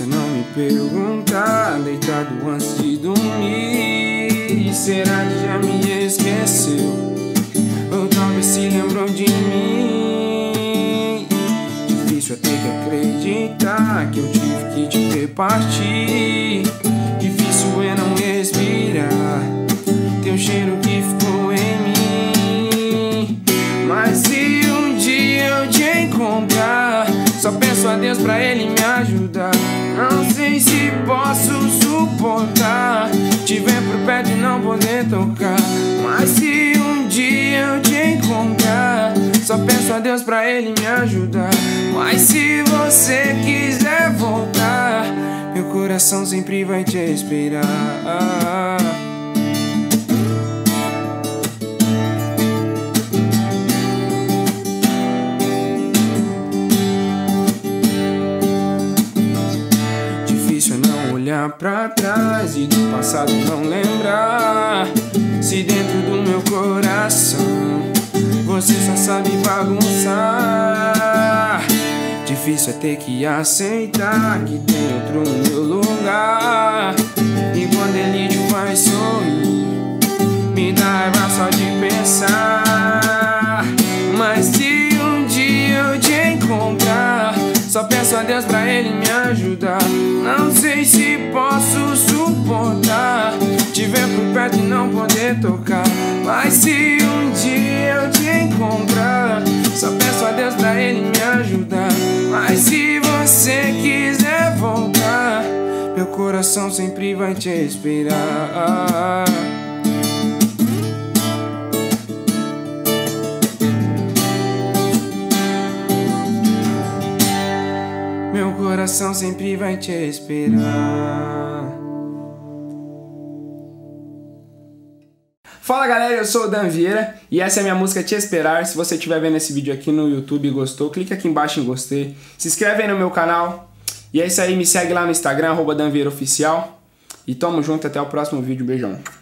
não me perguntar, deitado antes de dormir. Será que já me esqueceu? Ou talvez se lembrou de mim? Difícil é ter que acreditar que eu tive que te ver partir. Difícil é não respirar teu cheiro que ficou em mim. Mas se um dia eu te encontrar, só peço a Deus pra Ele me ajudar. Não sei se posso suportar te ver por perto e não poder tocar. Mas se um dia eu te encontrar, só peço a Deus pra Ele me ajudar. Mas se você quiser voltar, meu coração sempre vai te esperar. Olhar pra trás e do passado não lembrar. Se dentro do meu coração você só sabe bagunçar. Difícil é ter que aceitar que tem outro no meu lugar. E quando ele te faz sorrir, me dá raiva só de pensar. Mas se um dia eu te encontrar, só peço a Deus pra Ele me ajudar. Não sei se posso suportar te ver por perto e não poder tocar. Mas se um dia eu te encontrar, só peço a Deus pra Ele me ajudar. Mas se você quiser voltar, meu coração sempre vai te esperar. Meu coração sempre vai te esperar. Fala galera, eu sou o Dan Vieira e essa é a minha música Te Esperar. Se você estiver vendo esse vídeo aqui no YouTube e gostou, clica aqui embaixo em gostei. Se inscreve aí no meu canal. E é isso aí, me segue lá no Instagram, @DanVieiraOficial. E tamo junto, até o próximo vídeo, beijão.